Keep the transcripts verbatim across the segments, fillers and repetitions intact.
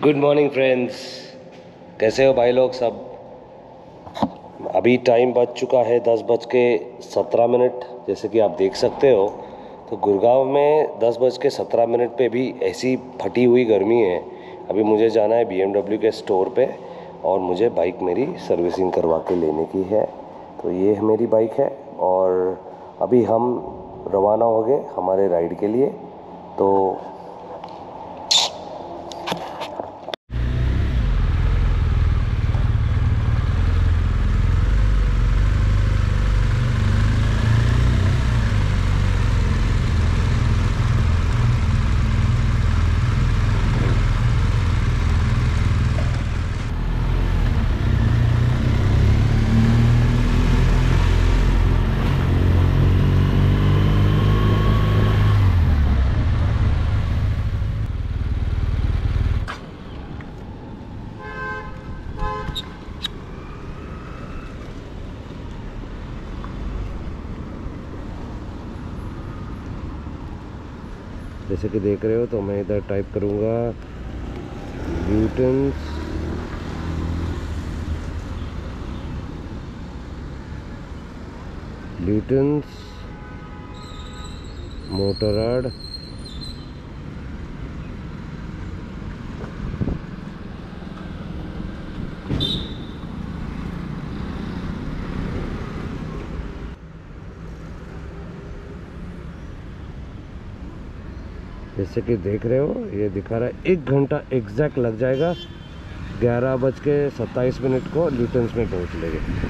Good morning friends, कैसे हो भाई लोग सब। अभी टाइम बज चुका है दस बज के सत्रह मिनट। जैसे कि आप देख सकते हो तो गुड़गांव में दस बज के सत्रह मिनट पे भी ऐसी फटी हुई गर्मी है। अभी मुझे जाना है बी एम डब्ल्यू के स्टोर पे और मुझे बाइक मेरी सर्विसिंग करवा के लेने की है। तो ये मेरी बाइक है और अभी हम रवाना हो गए हमारे राइड के लिए। तो जैसे कि देख रहे हो तो मैं इधर टाइप करूँगा ल्यूटेंस ल्यूटेंस मोटोरॉड जैसे कि देख रहे हो ये दिखा रहा है एक घंटा एग्जैक्ट लग जाएगा। ग्यारह बज के सत्ताईस मिनट को ल्यूटेंस में पहुंच लेंगे।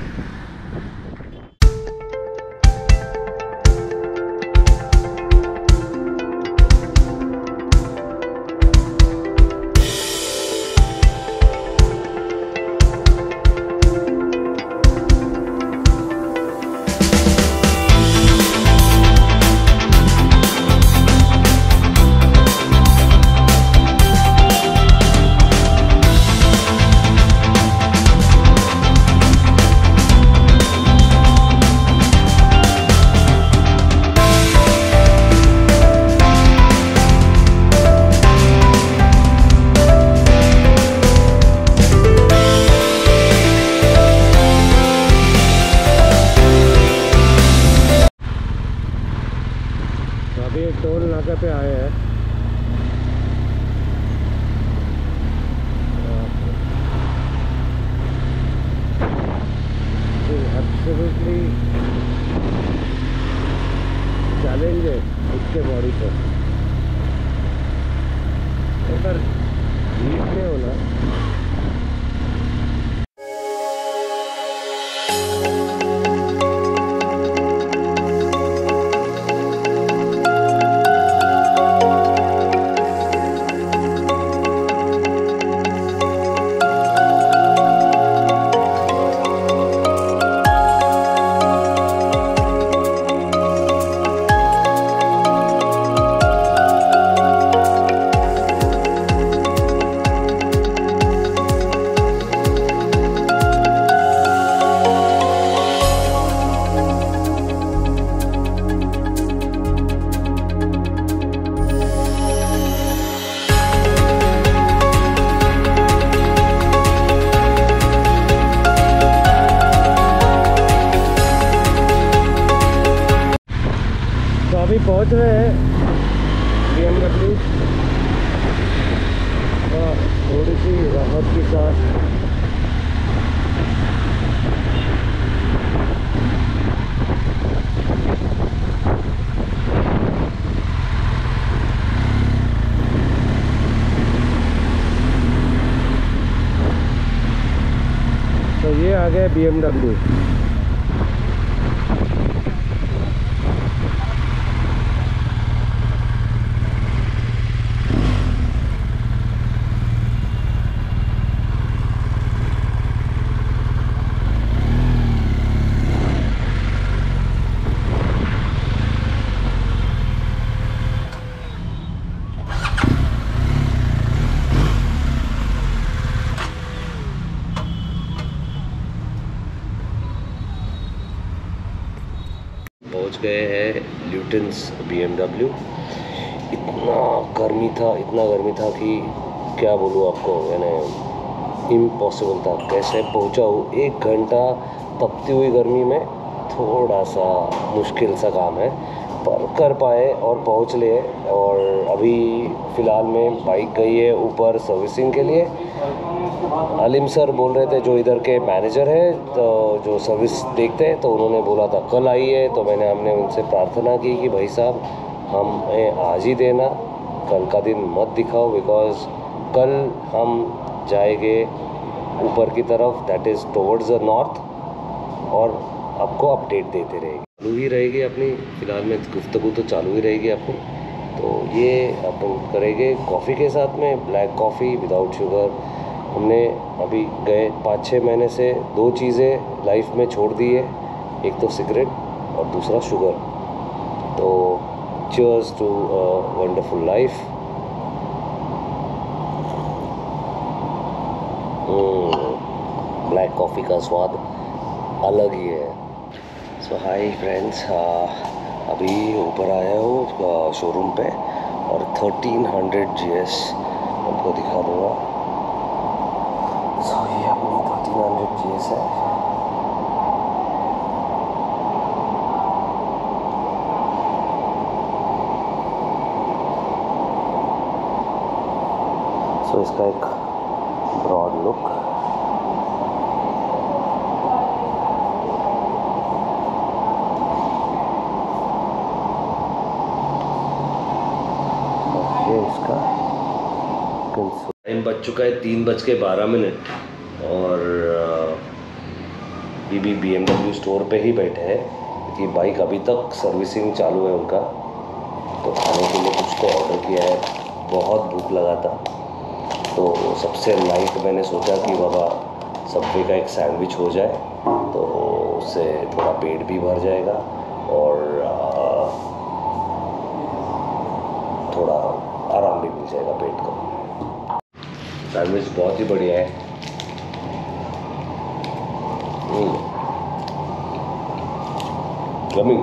अभी टोल नाका पे आए हैं। एब्सोल्युटली चैलेंज है इसके बॉडी पर। अगर बीच में हो ना अभी पहुंच रहे हैं बी एम डब्ल्यू थोड़ी सी राहत के साथ। तो ये आ गए बी एम डब्ल्यू। पहुंच गए हैं ल्यूटेंस बी एम डब्ल्यू। इतना गर्मी था इतना गर्मी था कि क्या बोलूँ आपको, यानी इम्पॉसिबल था। कैसे पहुँचा हूँ, एक घंटा तपती हुई गर्मी में, थोड़ा सा मुश्किल सा काम है, पर कर पाए और पहुँच लिए। और अभी फ़िलहाल में बाइक गई है ऊपर सर्विसिंग के लिए। अलीम सर बोल रहे थे, जो इधर के मैनेजर है, तो जो सर्विस देखते हैं, तो उन्होंने बोला था कल आइए। तो मैंने हमने उनसे प्रार्थना की कि भाई साहब हमें आज ही देना, कल का दिन मत दिखाओ, बिकॉज़ कल हम जाएंगे ऊपर की तरफ, that is towards the north, और आपको अपडेट देते रहेंगे। चालू ही रहेगी अपनी, फ़िलहाल में गुफ्तगू तो चालू ही रहेगी अपनी। तो ये अपन करेंगे कॉफ़ी के साथ में, ब्लैक कॉफ़ी विदाउट शुगर। हमने अभी गए पाँच छः महीने से दो चीज़ें लाइफ में छोड़ दी है, एक तो सिगरेट और दूसरा शुगर। तो cheers to wonderful life. Black coffee का स्वाद अलग ही है। सो हाय फ्रेंड्स, अभी ऊपर आया हूँ शोरूम पे, और थर्टीन हंड्रेड जी एस आपको दिखा दूँगा। सो ये अपनी थर्टीन हंड्रेड जी एस है। सो so, इसका एक ब्रॉड लुक, इसका टाइम बज चुका है तीन बज के बारह मिनट, और B B B M W store पे ही बैठे हैं, क्योंकि बाइक अभी तक सर्विसिंग चालू है उनका। तो खाने के लिए कुछ तो ऑर्डर किया है, बहुत भूख लगा था, तो सबसे लाइट मैंने सोचा कि बाबा सबवे का एक सैंडविच हो जाए, तो उससे थोड़ा पेट भी भर जाएगा और थोड़ा आराम भी मिल जाएगा पेट को। सैंडविच बहुत ही बढ़िया है। गर्मी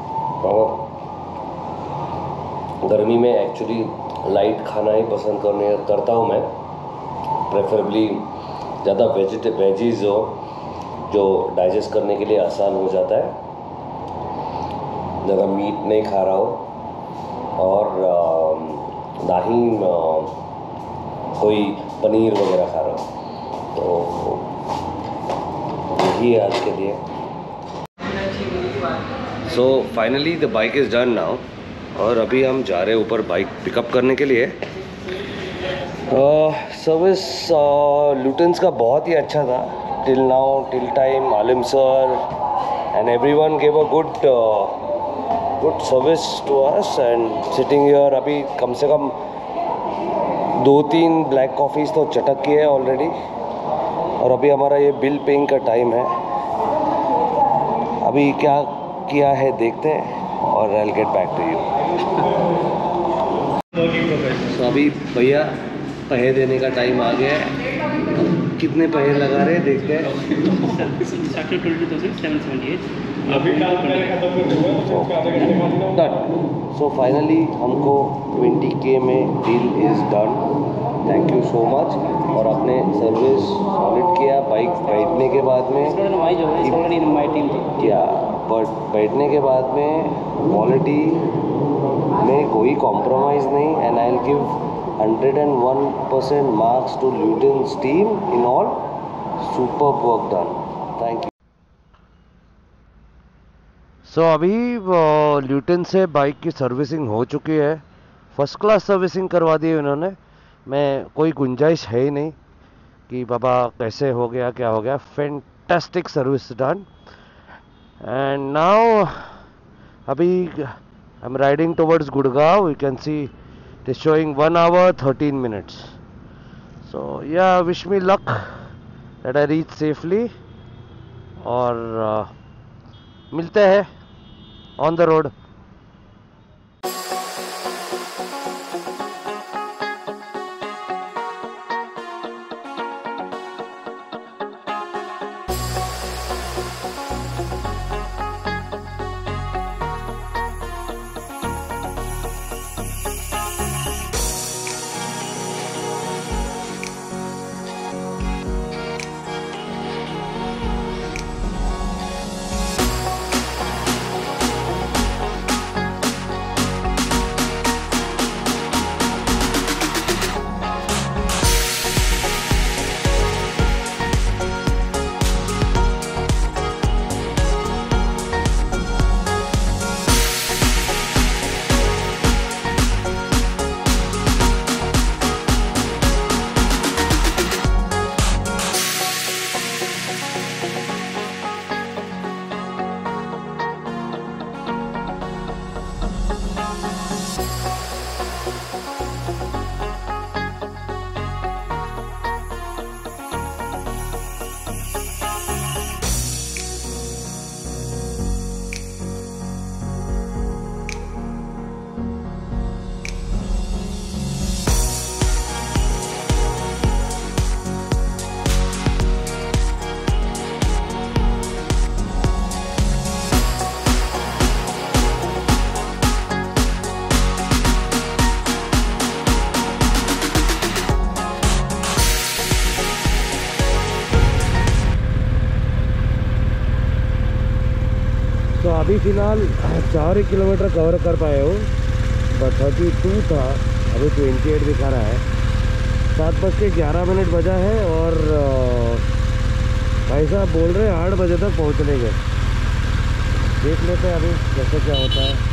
गर्मी में एक्चुअली लाइट खाना ही पसंद करने करता हूँ मैं, प्रेफरेबली ज़्यादा वेजिटे वेजीज हो, जो डाइजेस्ट करने के लिए आसान हो जाता है, ज़्यादा मीट नहीं खा रहा हो, और ना ही कोई पनीर वगैरह खा रहा हो। तो यही है आज के लिए। So finally the bike is done now, और अभी हम जा रहे हैं ऊपर बाइक पिकअप करने के लिए। सर्विस लुटेंस का बहुत ही अच्छा था till now, till time Alim sir and everyone gave a good good service to us and sitting here. अभी कम से कम दो तीन ब्लैक कॉफ़ीज़ तो चटक की है ऑलरेडी, और अभी हमारा ये बिल पेइंग का टाइम है। अभी क्या किया है देखते हैं, और I will get back to you. तो अभी भैया पैसे देने का टाइम आ गया है। कितने पैसे लगा रहे हैं देखते हैं। सो फाइनली हमको ट्वेंटी के में deal is done. Thank you so much. और अपने सर्विस सॉलिड किया। बाइक बैठने के बाद में क्या बट बैठने के बाद में क्वालिटी में कोई कॉम्प्रोमाइज़ नहीं, and I will give hundred and one percent marks to Lutyens team in all super work done. Thank you. So so, अभी ल्यूटेन से बाइक की सर्विसिंग हो चुकी है, फर्स्ट क्लास सर्विसिंग करवा दी है उन्होंने। मैं कोई गुंजाइश है ही नहीं कि बाबा कैसे हो गया क्या हो गया। Fantastic service done. And now अभी I am riding towards Gurgaon. You can see it is showing one hour thirteen minutes. So yeah wish me luck that I reach safely, और uh, मिलते हैं ऑन द रोड। तो अभी फ़िलहाल चार ही kilometre cover कर पाए हो, बट थर्टी टू था, अभी ट्वेंटी एट दिखा रहा है। सात बज के ग्यारह मिनट बजा है और भाई साहब बोल रहे हैं आठ बजे तक पहुँच लेंगे। देख लेते हैं अभी कैसे क्या होता है।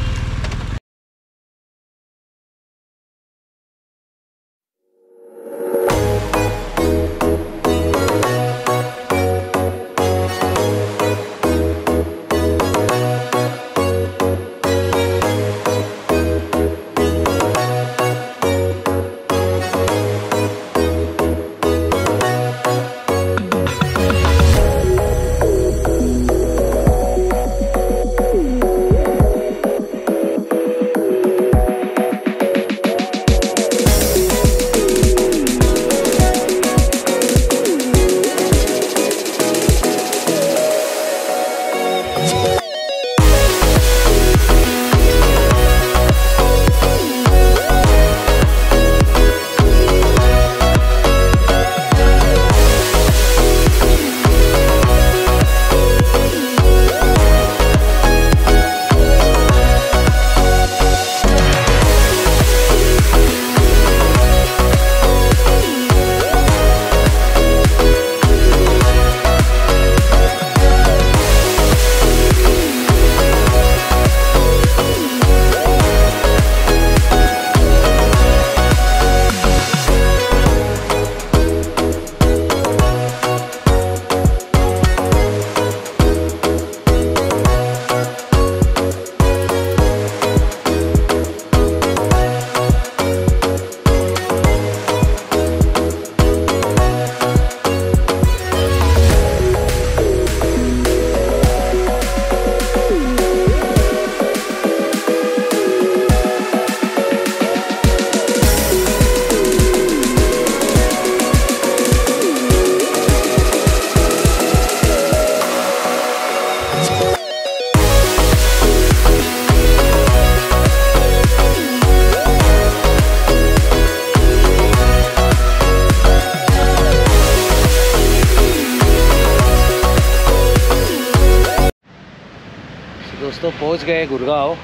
दोस्तों पहुंच गए गुड़गांव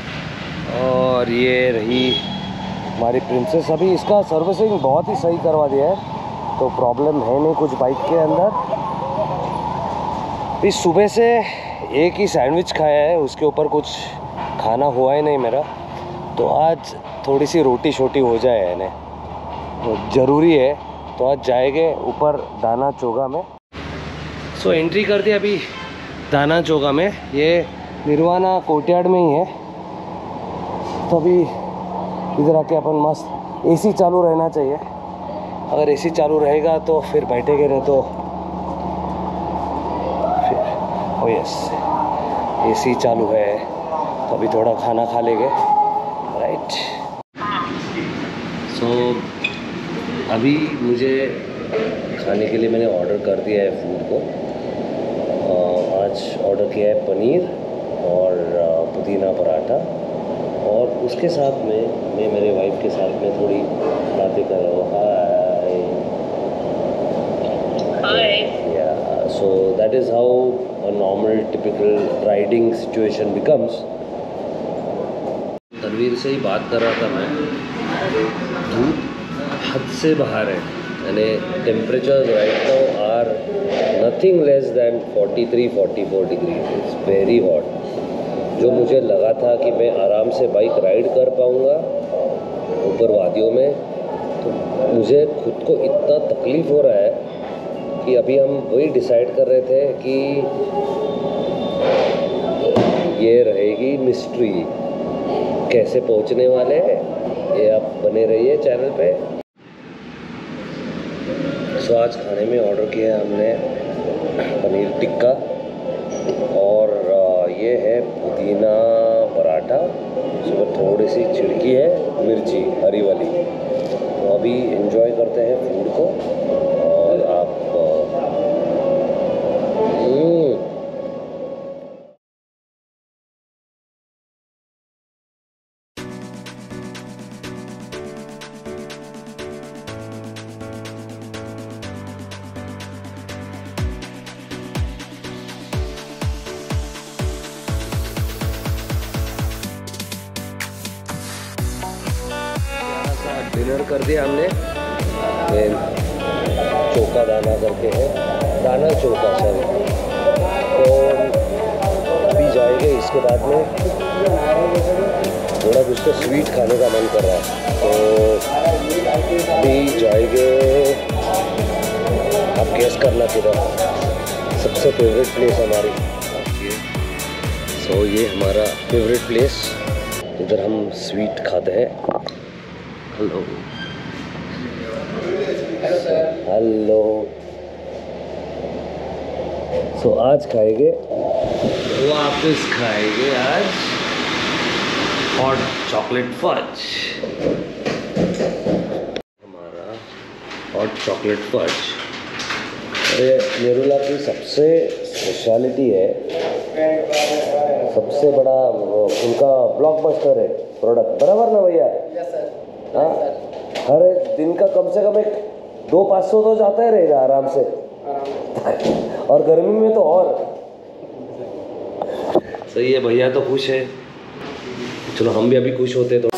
और ये रही हमारी प्रिंसेस। अभी इसका सर्विसिंग बहुत ही सही करवा दिया है, तो प्रॉब्लम है नहीं कुछ बाइक के अंदर। इस सुबह से एक ही सैंडविच खाया है, उसके ऊपर कुछ खाना हुआ ही नहीं मेरा, तो आज थोड़ी सी रोटी शोटी हो जाए है ना, तो ज़रूरी है। तो आज जाएंगे ऊपर दाना चोगा में। सो so, एंट्री कर दी अभी दाना चोगा में। ये निर्वाणा कोर्टयार्ड में ही है, तो अभी इधर आके अपन मस्त एसी चालू रहना चाहिए। अगर एसी चालू रहेगा तो फिर बैठेंगे, नहीं तो फिर ओ यस एसी चालू है तो अभी थोड़ा खाना खा लेंगे, राइट। सो so, अभी मुझे खाने के लिए मैंने ऑर्डर कर दिया है फूड को। आज ऑर्डर किया है पनीर और पुदीना पराठा, और उसके साथ में मैं मेरे वाइफ के साथ में थोड़ी बातें कर रहा हूँ। Hi yeah so that is how a normal typical riding situation becomes. Tanveer से ही बात कर रहा था मैं। धूप हद से बाहर है, यानी temperature right now are nothing less than forty three forty four degree. It's very hot. जो मुझे लगा था कि मैं आराम से बाइक राइड कर पाऊँगा ऊपर वादियों में, तो मुझे खुद को इतना तकलीफ़ हो रहा है कि अभी हम वही डिसाइड कर रहे थे कि ये रहेगी मिस्ट्री कैसे पहुंचने वाले हैं ये आप बने रहिए चैनल पे। सो आज खाने में ऑर्डर किया हमने पनीर टिक्का और ये है पुदीना पराठा, उसमें थोड़ी सी छिड़की है मिर्ची हरी वाली। तो अभी एंजॉय करते हैं फूड को और आप डिनर कर दिया हमने। चोका दाना करके है, दाना चोका सॉरी। तो अभी जाएंगे इसके बाद में थोड़ा कुछ तो स्वीट खाने का मन कर रहा है, तो अभी जाएंगे। आप गेस करना किधर सबसे फेवरेट प्लेस हमारी। सो ये हमारा फेवरेट प्लेस, इधर हम स्वीट खाते हैं। Hello hello. सो आज खाएंगे, वापस खाएंगे आज हॉट चॉकलेट फज। हमारा हॉट चॉकलेट फज ये नेरुला की सबसे स्पेशलिटी है, सबसे बड़ा उनका ब्लॉकबस्टर है प्रोडक्ट, बराबर ना भैया? हाँ, हर दिन का कम से कम एक दो पाँच सौ तो जाता ही रहेगा आराम से, और गर्मी में तो और सही है। भैया तो खुश है, चलो हम भी अभी खुश होते तो